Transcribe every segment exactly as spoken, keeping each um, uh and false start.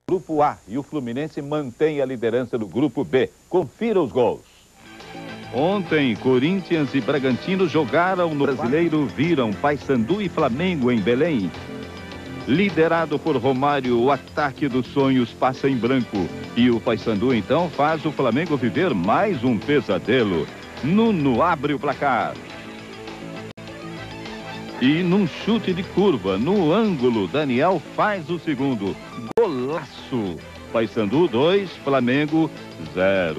Grupo A e o Fluminense mantém a liderança do Grupo B. Confira os gols. Ontem, Corinthians e Bragantino jogaram no Brasileiro, viram Paysandu e Flamengo em Belém. Liderado por Romário, o ataque dos sonhos passa em branco. E o Paysandu, então, faz o Flamengo viver mais um pesadelo. Nuno abre o placar. E num chute de curva, no ângulo, Daniel faz o segundo. Golaço! Paysandu dois, Flamengo zero.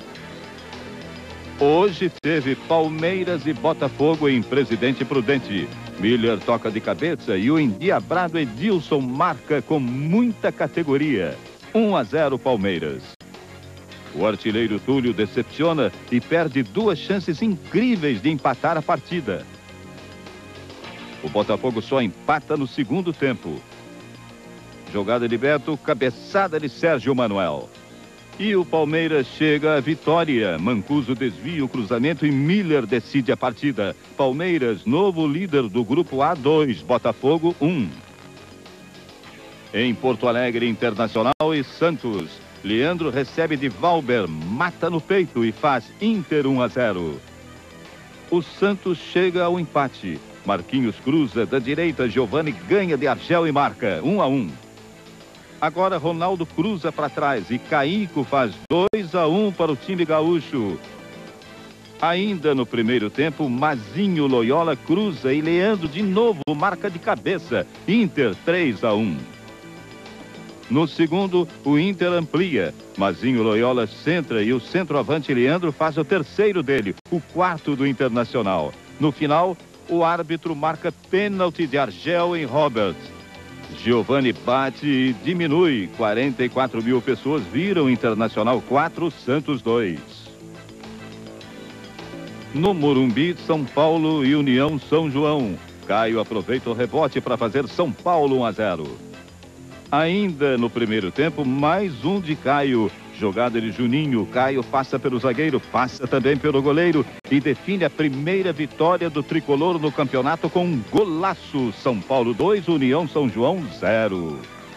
Hoje teve Palmeiras e Botafogo em Presidente Prudente. Miller toca de cabeça e o endiabrado Edilson marca com muita categoria. um a zero Palmeiras. O artilheiro Túlio decepciona e perde duas chances incríveis de empatar a partida. O Botafogo só empata no segundo tempo. Jogada de Beto, cabeçada de Sérgio Manuel. E o Palmeiras chega à vitória. Mancuso desvia o cruzamento e Miller decide a partida. Palmeiras, novo líder do Grupo A dois, Botafogo um. Em Porto Alegre, Internacional e Santos. Leandro recebe de Valber, mata no peito e faz Inter um a zero. O Santos chega ao empate. Marquinhos cruza da direita, Giovani ganha de Argel e marca um a um. Agora Ronaldo cruza para trás e Caico faz dois a um para o time gaúcho. Ainda no primeiro tempo, Mazinho Loyola cruza e Leandro de novo marca de cabeça. Inter três a um. No segundo, o Inter amplia. Mazinho Loyola centra e o centroavante Leandro faz o terceiro dele, o quarto do Internacional. No final, o árbitro marca pênalti de Argel em Roberts. Giovani bate e diminui. quarenta e quatro mil pessoas viram Internacional quatro, Santos dois. No Morumbi, São Paulo e União São João. Caio aproveita o rebote para fazer São Paulo um a zero. Ainda no primeiro tempo, mais um de Caio. Jogada de Juninho, Caio passa pelo zagueiro, passa também pelo goleiro e define a primeira vitória do tricolor no campeonato com um golaço. São Paulo dois, União São João zero.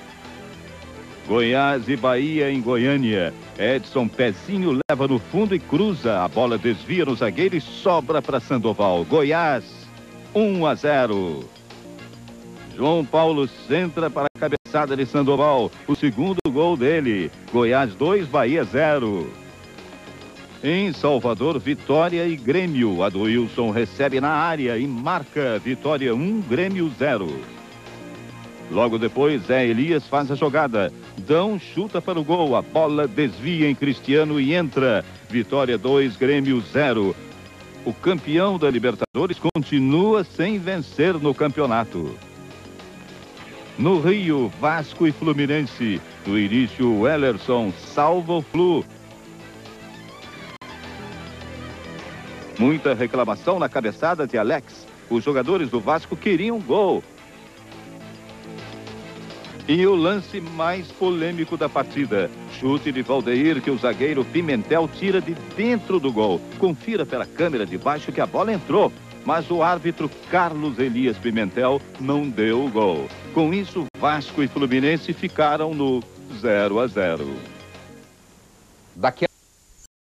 Goiás e Bahia em Goiânia. Edson Pezinho leva no fundo e cruza. A bola desvia no zagueiro e sobra para Sandoval. Goiás um a zero. João Paulo centra para a cabeçada de Sandoval. O segundo gol dele. Goiás dois, Bahia zero. Em Salvador, Vitória e Grêmio. Adoilson recebe na área e marca. Vitória um, Grêmio zero. Logo depois, Zé Elias faz a jogada. Dão chuta para o gol. A bola desvia em Cristiano e entra. Vitória dois, Grêmio zero. O campeão da Libertadores continua sem vencer no campeonato. No Rio, Vasco e Fluminense. No início, o Ellerson salva o Flu. Muita reclamação na cabeçada de Alex. Os jogadores do Vasco queriam gol. E o lance mais polêmico da partida. Chute de Valdeir que o zagueiro Pimentel tira de dentro do gol. Confira pela câmera de baixo que a bola entrou. Mas o árbitro Carlos Elias Pimentel não deu o gol. Com isso, Vasco e Fluminense ficaram no zero a zero. Daqui a